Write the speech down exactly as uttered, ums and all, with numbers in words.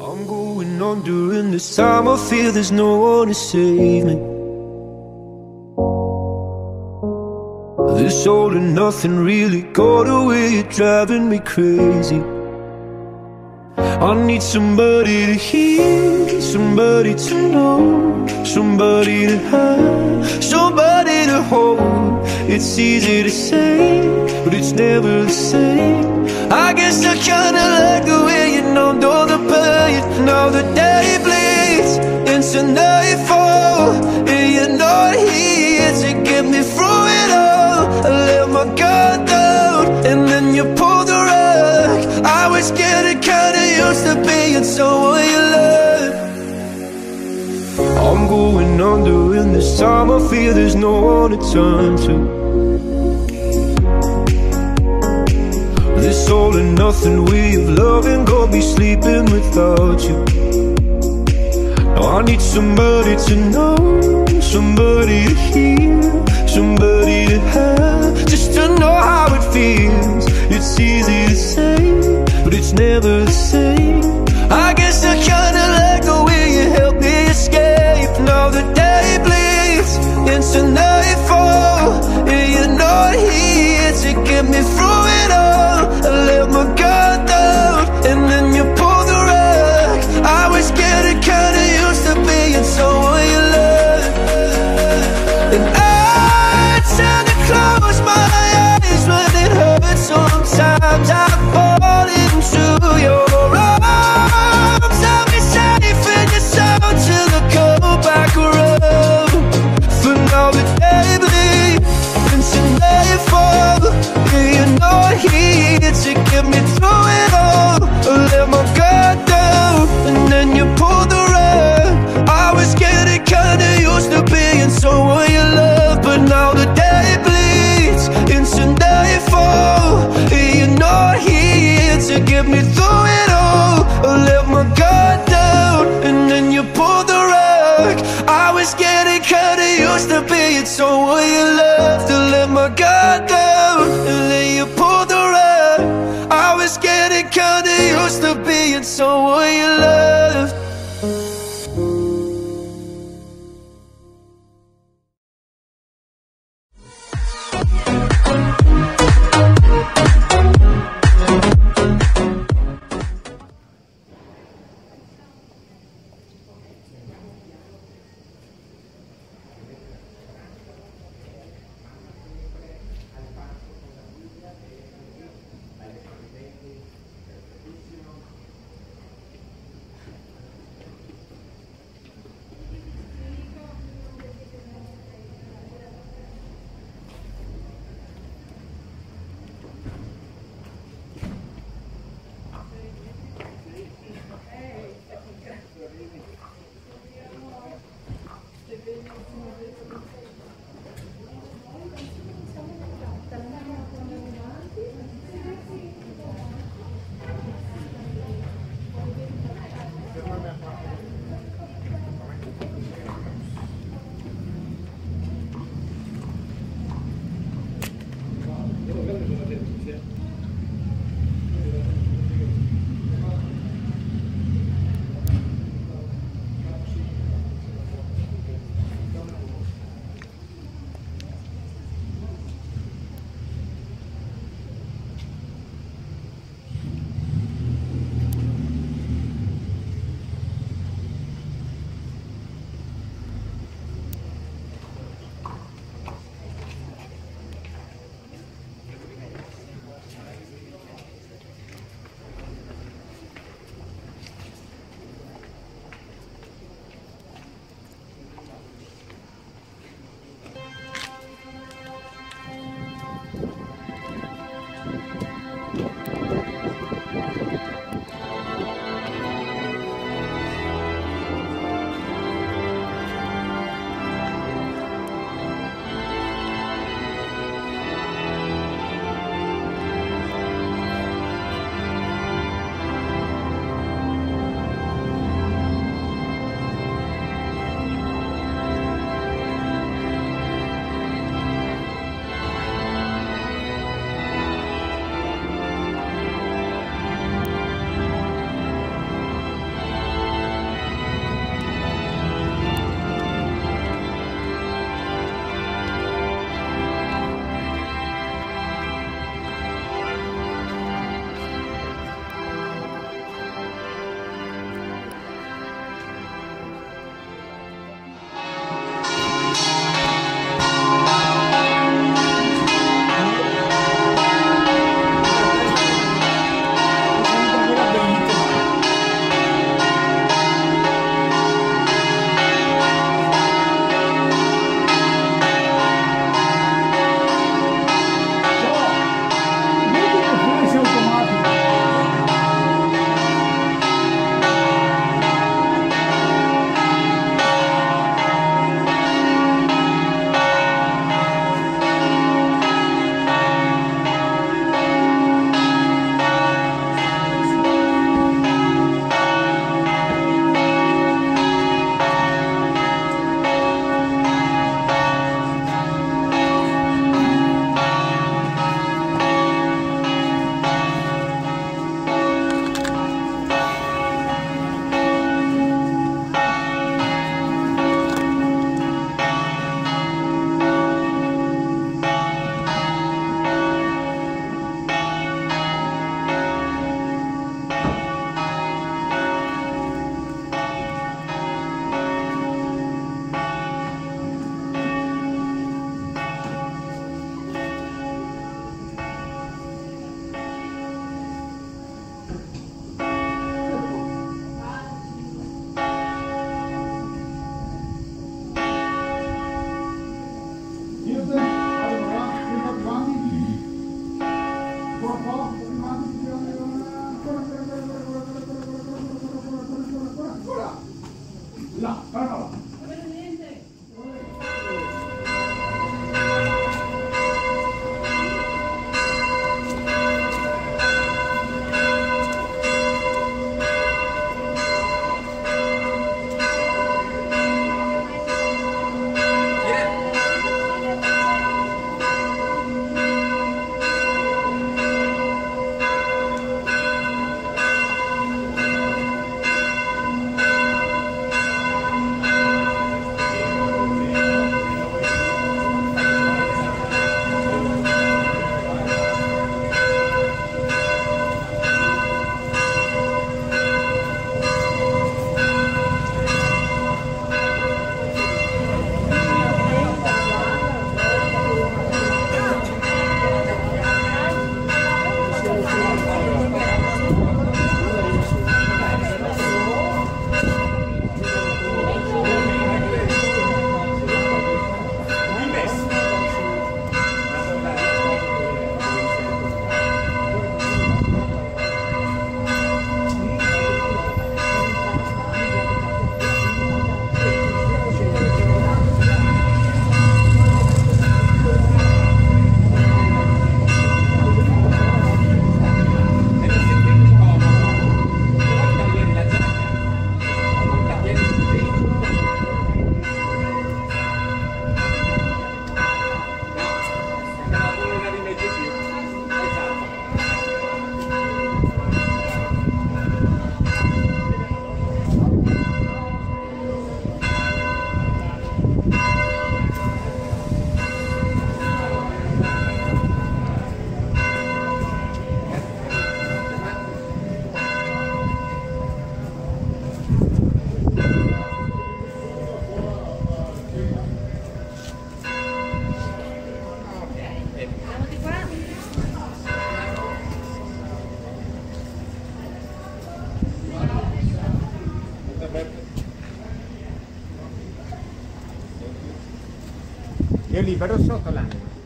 I'm going on during this time. I feel there's no one to save me. This all and nothing really got away, you're driving me crazy. I need somebody to hear, somebody to know, somebody to have, somebody to hold. It's easy to say, but it's never the same. I guess I kinda like the way you know, know the pain. Now the day bleeds into nightfall, and you're not here to get me through it all. I let my guard down, and then you pulled the rug. I was getting kinda used to being someone you love. I'm going under, and this time I feel there's no one to turn to. This all and nothing way of loving got me sleeping without you. Now I need somebody to know, somebody to hear, somebody to have, just to know how it feels. It's easy to say, but it's never the same. I guess I kinda like the way you help me escape. Now the day bleeds into nightfall, and you're not here to get me through it all. I let my guard down, and then you pulled the rug. I was getting kinda used to being someone you love. And I tend to close my eyes when it hurts. Sometimes I fall into your arms. I'll be safe in your sound till I go back around. For now the day bleeds into nightfall, and you're not here to get me through it all. I let my guard down, and then you pulled the rug. I was getting kinda used to being someone you love, but now the day bleeds into nightfall, and you're not here to get me through it all. I let my guard down, and then you pulled the rug. I was getting kinda used to being someone you love. To let my guard down, and then you pulled the rug. I was getting kinda used to being someone you love. là, guarda là. Io libero sotto l'anima.